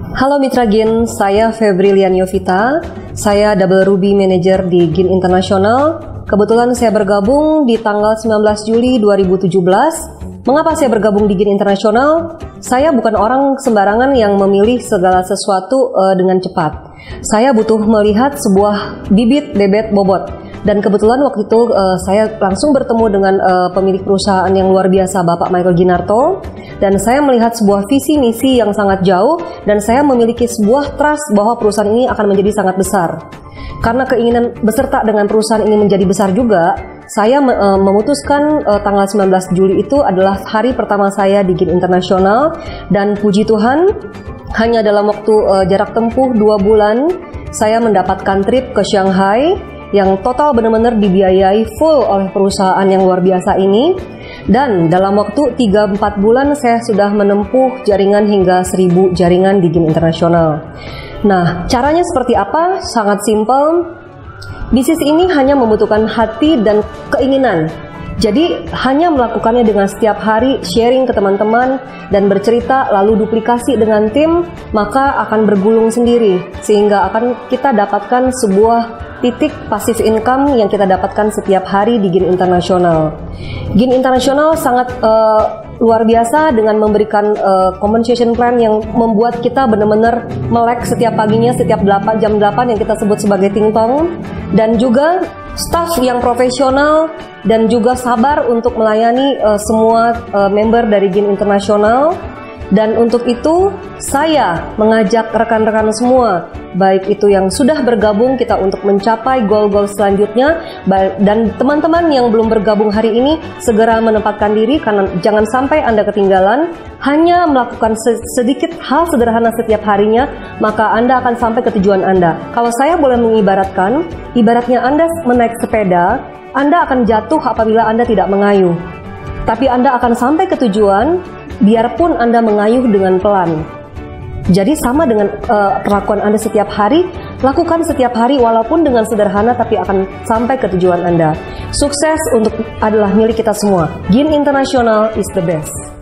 Halo Mitra GIN, saya Febrilian Yovita. Saya Double Ruby Manager di GIN Internasional. Kebetulan saya bergabung di tanggal 19 Juli 2017. Mengapa saya bergabung di GIN Internasional? Saya bukan orang sembarangan yang memilih segala sesuatu dengan cepat. Saya butuh melihat sebuah bibit bebet bobot. Dan kebetulan waktu itu saya langsung bertemu dengan pemilik perusahaan yang luar biasa, Bapak Michael Ginarto. Dan saya melihat sebuah visi misi yang sangat jauh, dan saya memiliki sebuah trust bahwa perusahaan ini akan menjadi sangat besar. Karena keinginan beserta dengan perusahaan ini menjadi besar juga, saya memutuskan tanggal 19 Juli itu adalah hari pertama saya di GIN Internasional. Dan puji Tuhan, hanya dalam waktu jarak tempuh 2 bulan, saya mendapatkan trip ke Shanghai yang total benar-benar dibiayai full oleh perusahaan yang luar biasa ini. Dan dalam waktu 3-4 bulan saya sudah menempuh jaringan hingga 1000 jaringan di GIN Internasional. Nah, caranya seperti apa? Sangat simpel. Bisnis ini hanya membutuhkan hati dan keinginan. Jadi hanya melakukannya dengan setiap hari sharing ke teman-teman dan bercerita lalu duplikasi dengan tim, maka akan bergulung sendiri sehingga akan kita dapatkan sebuah titik passive income yang kita dapatkan setiap hari di GIN Internasional. GIN Internasional sangat luar biasa dengan memberikan compensation plan yang membuat kita benar-benar melek setiap paginya, setiap jam 8 yang kita sebut sebagai tingtong, dan juga staff yang profesional dan juga sabar untuk melayani semua member dari GIN Internasional. Dan untuk itu saya mengajak rekan-rekan semua, baik itu yang sudah bergabung kita untuk mencapai goal-goal selanjutnya, dan teman-teman yang belum bergabung hari ini segera menempatkan diri, karena jangan sampai Anda ketinggalan. Hanya melakukan sedikit hal sederhana setiap harinya, maka Anda akan sampai ke tujuan Anda. Kalau saya boleh mengibaratkan, ibaratnya Anda menaik sepeda, Anda akan jatuh apabila Anda tidak mengayuh. Tapi Anda akan sampai ke tujuan biarpun Anda mengayuh dengan pelan. Jadi sama dengan perlakuan Anda setiap hari, lakukan setiap hari walaupun dengan sederhana, tapi akan sampai ke tujuan Adalah milik kita semua. GIN Internasional is the best.